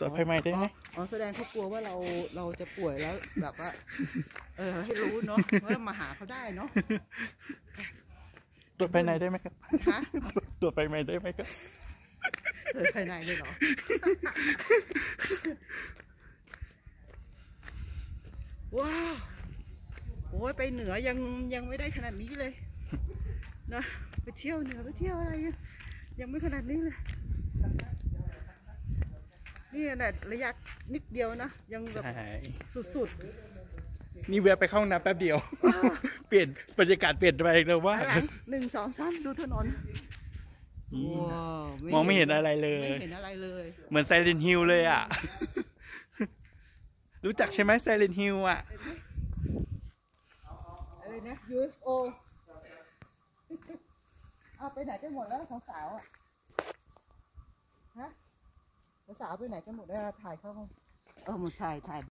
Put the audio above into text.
ตรวจภายในได้ไหมอ๋อแสดงเขากลัวว่าเราจะป่วยแล้วแบบว่าให้รู้เนาะว่ามาหาเขาได้เนาะตรวจภายในได้ไหมครับฮะตรวจภายในได้ไหมครับตรวจภายในเลยเหรอว้าวโอ้ยไปเหนือยังไม่ได้ขนาดนี้เลยนะไปเที่ยวเหนือไปเที่ยวอะไรยังไม่ขนาดนี้เลยนี่แหละระยะนิดเดียวนะยังแบบสุดๆนี่แวะไปเข้าห้องน้ำแป๊บเดียวเปลี่ยนบรรยากาศเปลี่ยนไปเลยว่า 1 2 3ดูถนนมองไม่เห็นอะไรเลยไม่เห็นอะไรเลยเหมือนไซเลนฮิลเลยอ่ะรู้จักใช่ไหมไซเลนฮิลอ่ะอะไรนะ UFO เอาไปไหนกันหมดแล้วสาวๆอ่ะฮะสาวไปไหนกันหมดแล้วถ่ายเข้าหมดถ่าย